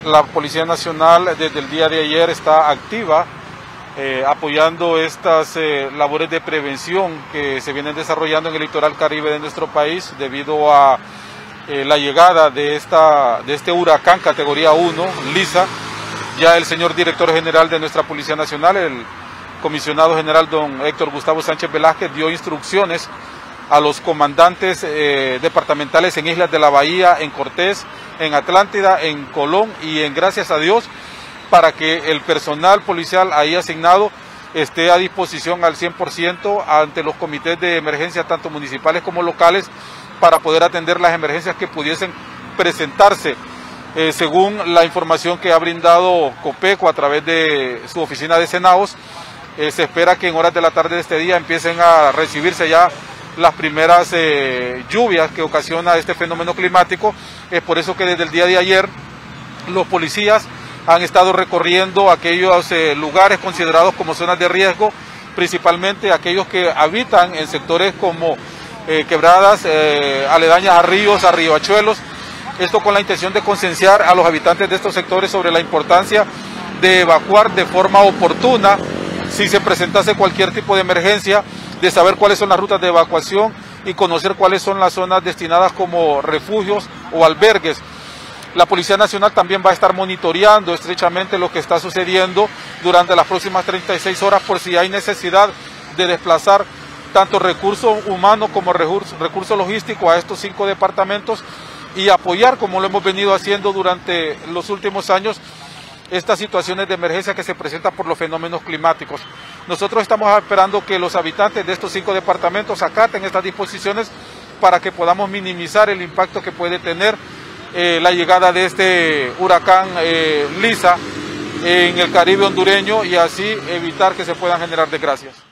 La Policía Nacional desde el día de ayer está activa apoyando estas labores de prevención que se vienen desarrollando en el litoral caribe de nuestro país debido a la llegada de este huracán categoría 1, Lisa. Ya el señor director general de nuestra Policía Nacional, el comisionado general don Héctor Gustavo Sánchez Velázquez, dio instrucciones a los comandantes departamentales en Islas de la Bahía, en Cortés, en Atlántida, en Colón y en Gracias a Dios, para que el personal policial ahí asignado esté a disposición al 100% ante los comités de emergencia, tanto municipales como locales, para poder atender las emergencias que pudiesen presentarse. Según la información que ha brindado Copeco a través de su oficina de Senaos, se espera que en horas de la tarde de este día empiecen a recibirse ya las primeras lluvias que ocasiona este fenómeno climático. Es por eso que desde el día de ayer los policías han estado recorriendo aquellos lugares considerados como zonas de riesgo, principalmente aquellos que habitan en sectores como quebradas aledañas a ríos, a riachuelos. Esto con la intención de concienciar a los habitantes de estos sectores sobre la importancia de evacuar de forma oportuna si se presentase cualquier tipo de emergencia, de saber cuáles son las rutas de evacuación y conocer cuáles son las zonas destinadas como refugios o albergues. La Policía Nacional también va a estar monitoreando estrechamente lo que está sucediendo durante las próximas 36 horas por si hay necesidad de desplazar tanto recursos humanos como recursos logísticos a estos 5 departamentos y apoyar, como lo hemos venido haciendo durante los últimos años, estas situaciones de emergencia que se presentan por los fenómenos climáticos. Nosotros estamos esperando que los habitantes de estos 5 departamentos acaten estas disposiciones para que podamos minimizar el impacto que puede tener la llegada de este huracán Lisa en el Caribe hondureño y así evitar que se puedan generar desgracias.